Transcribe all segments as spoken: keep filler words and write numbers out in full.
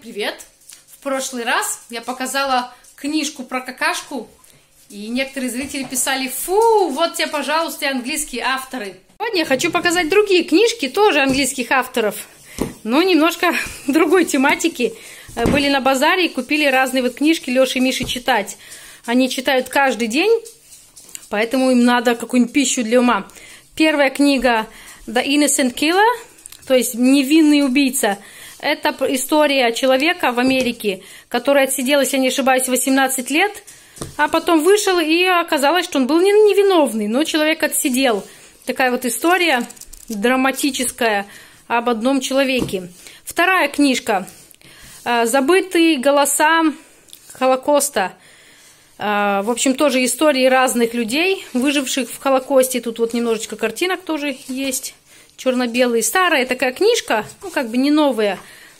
привет! В прошлый раз я показала книжку про какашку, и некоторые зрители писали: фу, вот тебе, пожалуйста, английские авторы. Сегодня я хочу показать другие книжки, тоже английских авторов, но немножко другой тематики. Были на базаре и купили разные вот книжки Леши и Миши читать. Они читают каждый день, поэтому им надо какую-нибудь пищу для ума. Первая книга The Innocent Killer, то есть невинный убийца. Это история человека в Америке, который отсидел, если я не ошибаюсь, восемнадцать лет, а потом вышел, и оказалось, что он был невиновный, но человек отсидел. Такая вот история драматическая об одном человеке. Вторая книжка «Забытые голоса Холокоста». В общем, тоже истории разных людей, выживших в Холокосте. Тут вот немножечко картинок тоже есть. Черно-белые. Старая такая книжка, ну как бы не новая,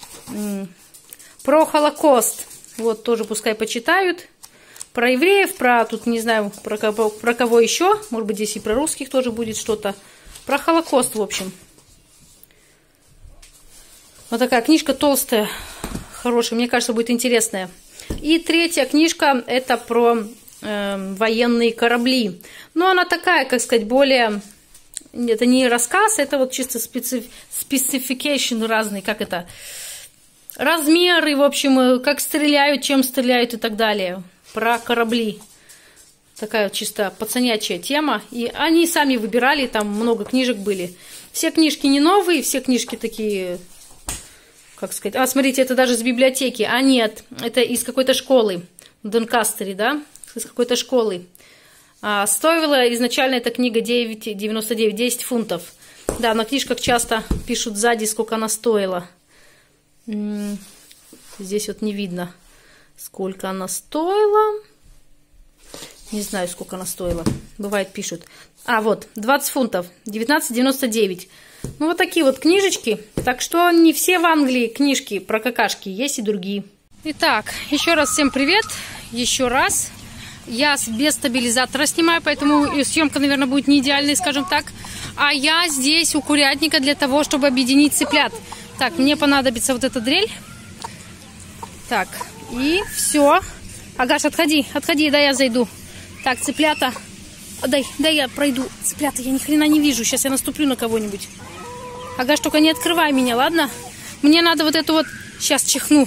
про Холокост. Вот тоже пускай почитают. Про евреев, про, тут не знаю, про кого, про кого еще. Может быть, здесь и про русских тоже будет что-то. Про Холокост, в общем. Вот такая книжка толстая, хорошая. Мне кажется, будет интересная. И третья книжка, это про э, военные корабли. Но она такая, как сказать, более... Это не рассказ, это вот чисто специф... спецификейшн разный, как это, размеры, в общем, как стреляют, чем стреляют и так далее. Про корабли. Такая вот чисто пацанячая тема. И они сами выбирали, там много книжек были. Все книжки не новые, все книжки такие, как сказать... А, смотрите, это даже с библиотеки. А нет, это из какой-то школы в Донкастере, да? Из какой-то школы. А, стоила изначально эта книга девять девяносто девять, десять фунтов. Да, на книжках часто пишут сзади, сколько она стоила. Здесь вот не видно, сколько она стоила. Не знаю, сколько она стоила. Бывает, пишут. А, вот, двадцать фунтов, девятнадцать девяносто девять. Ну, вот такие вот книжечки. Так что не все в Англии книжки про какашки, есть и другие. Итак, еще раз всем привет. Еще раз. Я без стабилизатора снимаю, поэтому съемка, наверное, будет не идеальной, скажем так. А я здесь у курятника для того, чтобы объединить цыплят. Так, мне понадобится вот эта дрель. Так, и все. Агаш, отходи, отходи, дай я зайду. Так, цыплята. Дай, дай я пройду. Цыплята, я ни хрена не вижу. Сейчас я наступлю на кого-нибудь. Агаш, только не открывай меня, ладно? Мне надо вот эту вот... Сейчас чихну.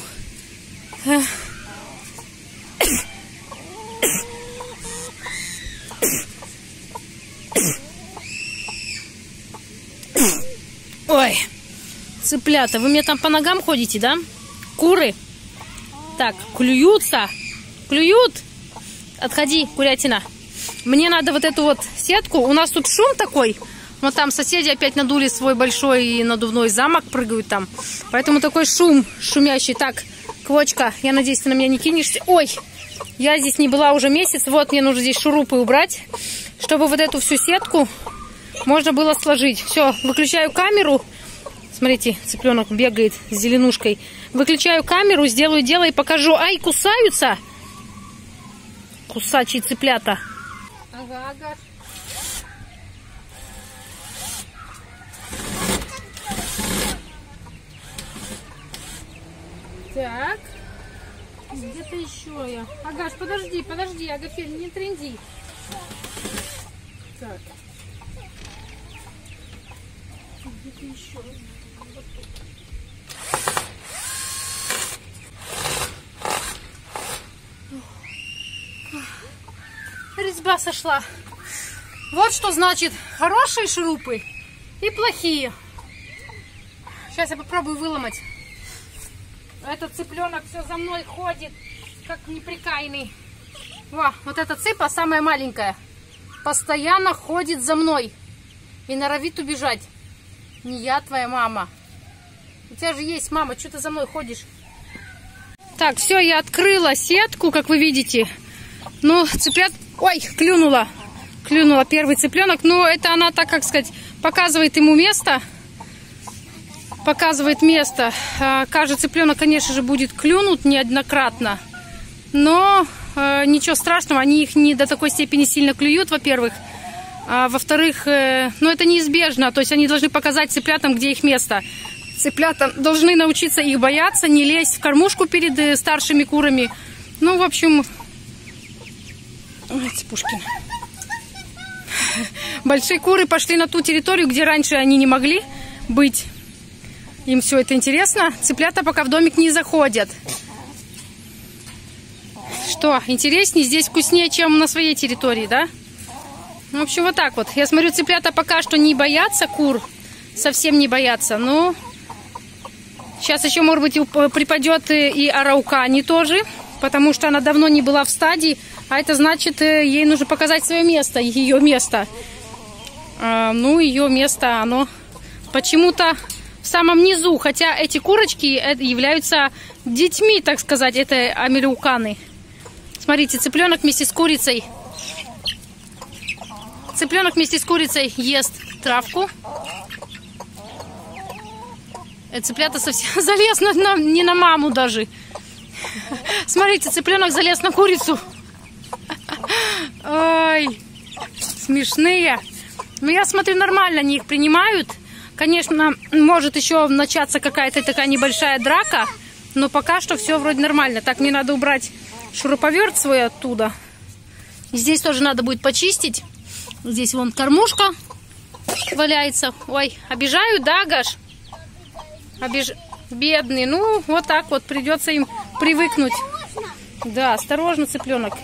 Ой, цыплята, вы мне там по ногам ходите, да? Куры. Так, клюются. Клюют. Отходи, курятина. Мне надо вот эту вот сетку. У нас тут шум такой. Вот там соседи опять надули свой большой надувной замок, прыгают там. Поэтому такой шум шумящий. Так, Квочка, я надеюсь, ты на меня не кинешься. Ой, я здесь не была уже месяц. Вот, мне нужно здесь шурупы убрать, чтобы вот эту всю сетку можно было сложить. Все, выключаю камеру. Смотрите, цыпленок бегает с зеленушкой. Выключаю камеру, сделаю дело и покажу. Ай, кусаются! Кусачие цыплята. Ага, ага. Так. Где-то еще я. Агаш, подожди, подожди, Агафель, не тренди. Так. Где-то еще. Резьба сошла. Вот что значит хорошие шурупы и плохие. Сейчас я попробую выломать. Этот цыпленок все за мной ходит, как неприкаянный. Во, вот эта цыпа, самая маленькая, постоянно ходит за мной и норовит убежать. Не я твоя мама. У тебя же есть мама, что ты за мной ходишь? Так, все, я открыла сетку, как вы видите. Ну, цыплят... Ой, клюнула. Клюнула первый цыпленок. Но это она, так как сказать, показывает ему место. Показывает место. Каждый цыпленок, конечно же, будет клюнут неоднократно. Но э, ничего страшного, они их не до такой степени сильно клюют, во-первых. А во-вторых, э, ну это неизбежно. То есть они должны показать цыплятам, где их место. Цыплята должны научиться их бояться, не лезть в кормушку перед старшими курами. Ну, в общем... Ой, Цыпушкин. Большие куры пошли на ту территорию, где раньше они не могли быть. Им все это интересно. Цыплята пока в домик не заходят. Что, интереснее? Здесь вкуснее, чем на своей территории, да? Ну, в общем, вот так вот. Я смотрю, цыплята пока что не боятся кур. Совсем не боятся. Но сейчас еще, может быть, припадет и араукани тоже. Потому что она давно не была в стадии. А это значит, ей нужно показать свое место. Ее место. А, ну, ее место, оно почему-то в самом низу. Хотя эти курочки являются детьми, так сказать, этой американы. Смотрите, цыпленок вместе с курицей. Цыпленок вместе с курицей ест травку. Цыплята совсем залез на, на, не на маму даже. Смотрите, цыпленок залез на курицу. Ой, смешные. Но я смотрю, нормально они их принимают. Конечно, может еще начаться какая-то такая небольшая драка. Но пока что все вроде нормально. Так, мне надо убрать шуруповерт свой оттуда. Здесь тоже надо будет почистить. Здесь вон кормушка валяется. Ой, обижают, да, Гаш? Обиж... Бедные. Ну, вот так вот придется им привыкнуть. Да, осторожно, цыпленок.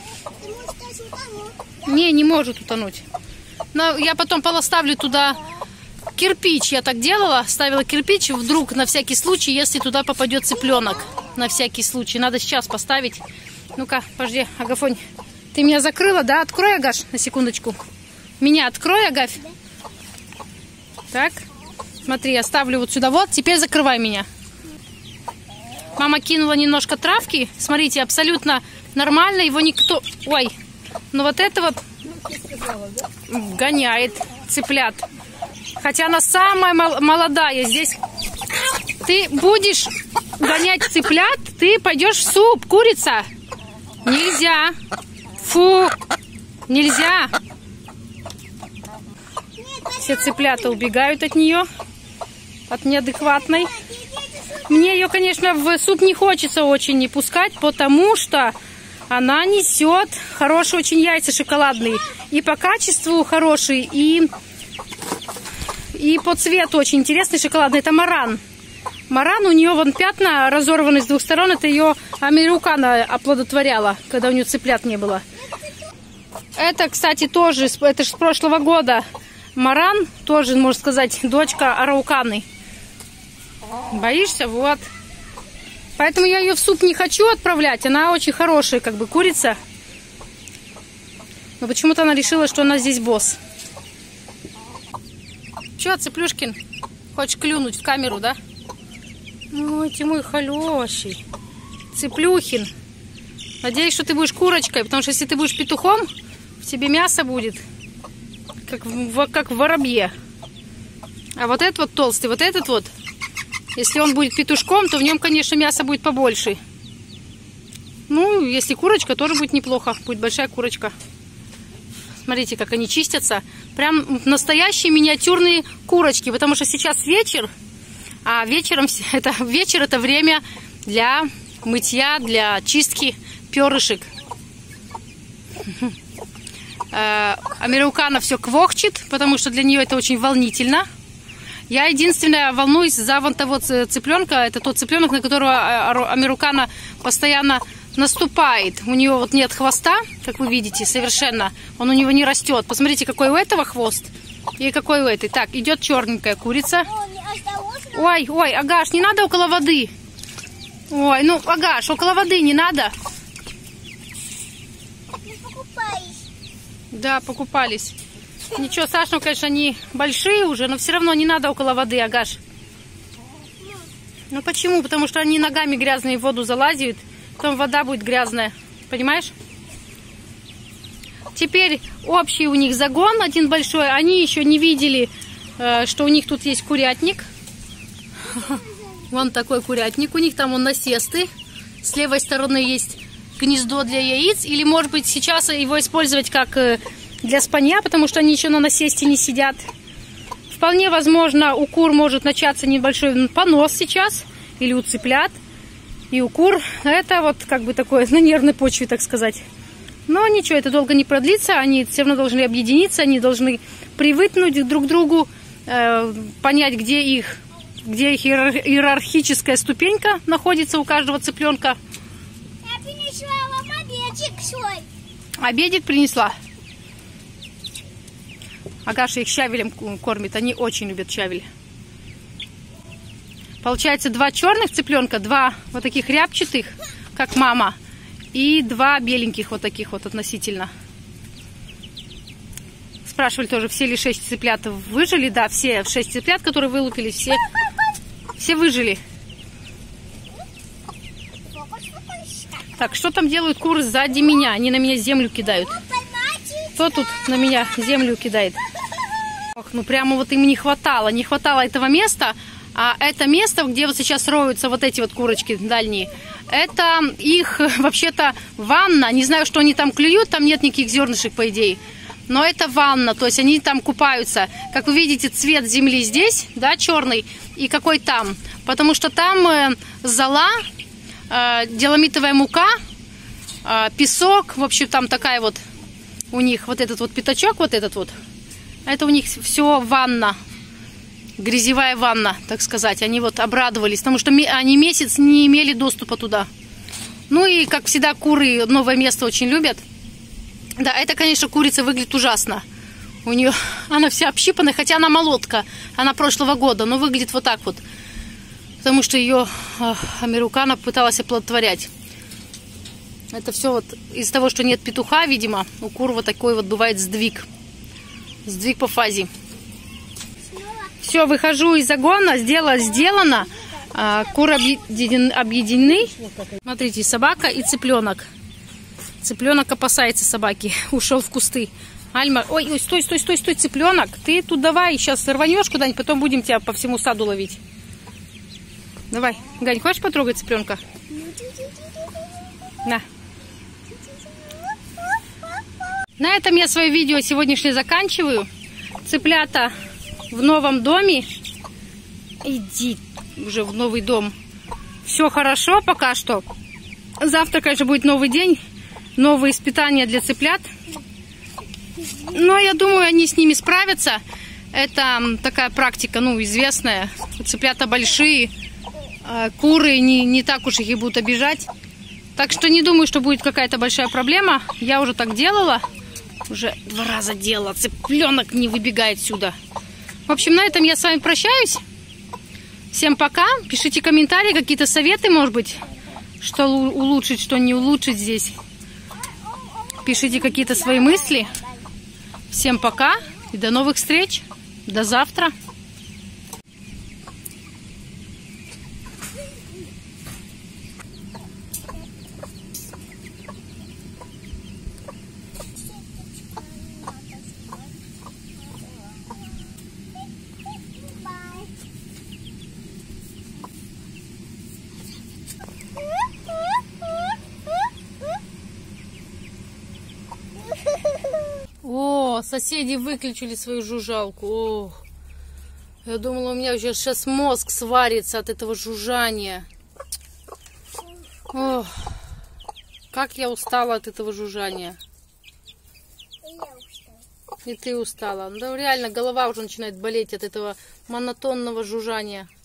Не, не может утонуть. Но я потом полоставлю туда кирпич. Я так делала, ставила кирпич. Вдруг, на всякий случай, если туда попадет цыпленок. На всякий случай. Надо сейчас поставить. Ну-ка, подожди, Агафонь. Ты меня закрыла, да? Открой, Агаш, на секундочку. Меня открой, Агафь. Так. Смотри, я ставлю вот сюда вот. Теперь закрывай меня. Мама кинула немножко травки. Смотрите, абсолютно нормально. Его никто... Ой. Но вот это вот гоняет цыплят. Хотя она самая молодая. Здесь ты будешь гонять цыплят, ты пойдешь в суп, курица. Нельзя. Фу. Нельзя. Все цыплята убегают от нее. От неадекватной. Мне ее, конечно, в суп не хочется очень не пускать, потому что она несет хорошие очень яйца шоколадные. И по качеству хорошие, и, и по цвету очень интересный шоколадный. Это маран. Маран, у нее вон пятна разорваны с двух сторон. Это ее американа оплодотворяла, когда у нее цыплят не было. Это, кстати, тоже, это же с прошлого года. Маран, тоже, можно сказать, дочка арауканы. Боишься? Вот. Поэтому я ее в суп не хочу отправлять. Она очень хорошая, как бы, курица. Но почему-то она решила, что она здесь босс. Че, Цыплюшкин? Хочешь клюнуть в камеру, да? Ой, ты мой хороший. Цыплюхин. Надеюсь, что ты будешь курочкой, потому что если ты будешь петухом, в тебе мясо будет, как в, как в воробье. А вот этот вот толстый, вот этот вот, если он будет петушком, то в нем, конечно, мясо будет побольше. Ну, если курочка, тоже будет неплохо. Будет большая курочка. Смотрите, как они чистятся. Прям настоящие миниатюрные курочки. Потому что сейчас вечер, а вечером это, вечер это время для мытья, для чистки перышек. Американа все квохчет, потому что для нее это очень волнительно. Я единственное волнуюсь за вон того цыпленка. Это тот цыпленок, на которого американа постоянно наступает. У него вот нет хвоста, как вы видите, совершенно. Он у него не растет. Посмотрите, какой у этого хвост и какой у этой. Так, идет черненькая курица. Ой, ой, Агаш, не надо около воды. Ой, ну, Агаш, около воды не надо. Да, покупались. Ничего страшного, конечно, они большие уже, но все равно не надо около воды, Агаш. Ну почему? Потому что они ногами грязные в воду залазят, потом вода будет грязная. Понимаешь? Теперь общий у них загон, один большой. Они еще не видели, что у них тут есть курятник. Вон такой курятник. У них там он насесты. С левой стороны есть гнездо для яиц. Или, может быть, сейчас его использовать как для спанья, потому что они еще на насесте не сидят. вполне возможно, у кур может начаться небольшой понос сейчас, или у цыплят. И у кур это вот как бы такое на нервной почве, так сказать. Но ничего, это долго не продлится, они все равно должны объединиться, они должны привыкнуть друг к другу, э, понять, где их, где их иерархическая ступенька находится у каждого цыпленка. Я принесла вам обедик свой. Обедик принесла? Агаша их щавелем кормит, они очень любят щавель. Получается два черных цыпленка, два вот таких рябчатых, как мама, и два беленьких вот таких вот относительно. Спрашивали тоже, все ли шесть цыплят выжили. Да, все шесть цыплят, которые вылупились, все, все выжили. Так, что там делают куры сзади меня? Они на меня землю кидают. Кто тут на меня землю кидает? Ох, ну прямо вот им не хватало. Не хватало этого места. А это место, где вот сейчас роются вот эти вот курочки дальние, это их вообще-то ванна. Не знаю, что они там клюют, там нет никаких зернышек, по идее. Но это ванна, то есть они там купаются. Как вы видите, цвет земли здесь, да, черный, и какой там. Потому что там э, зола, э, диламитовая мука, э, песок, в общем, там такая вот у них вот этот вот пятачок, вот этот вот. Это у них все ванна. Грязевая ванна, так сказать. Они вот обрадовались, потому что они месяц не имели доступа туда. Ну и, как всегда, куры новое место очень любят. Да, это, конечно, курица выглядит ужасно. У нее она вся общипанная, хотя она молотка. Она прошлого года, но выглядит вот так вот. Потому что ее Американа пыталась оплодотворять. Это все вот из-за того, что нет петуха, видимо, у кур вот такой вот бывает сдвиг. Сдвиг по фазе. Все, выхожу из загона, сделано, сделано. А, куры объедин, объединены. Смотрите, собака и цыпленок. Цыпленок опасается собаки, ушел в кусты. Альма, ой, ой, стой, стой, стой, стой, цыпленок. Ты тут давай, сейчас рванешь куда-нибудь, потом будем тебя по всему саду ловить. Давай, Гань, хочешь потрогать цыпленка? На. На этом я свое видео сегодняшнее заканчиваю. Цыплята в новом доме. Иди уже в новый дом. Все хорошо пока что. Завтра, конечно, будет новый день. Новые испытания для цыплят. Но я думаю, они с ними справятся. Это такая практика, ну, известная. Цыплята большие. Куры не, не так уж их и будут обижать. Так что не думаю, что будет какая-то большая проблема. Я уже так делала. Уже два раза делала. Цыпленок не выбегает сюда. В общем, на этом я с вами прощаюсь. Всем пока. Пишите комментарии, какие-то советы, может быть, что улучшить, что не улучшить здесь. Пишите какие-то свои мысли. Всем пока и до новых встреч. До завтра. О, соседи выключили свою жужжалку. Ох, я думала, у меня уже сейчас мозг сварится от этого жужжания. Ох, как я устала от этого жужжания. И ты устала. Да реально, голова уже начинает болеть от этого монотонного жужжания.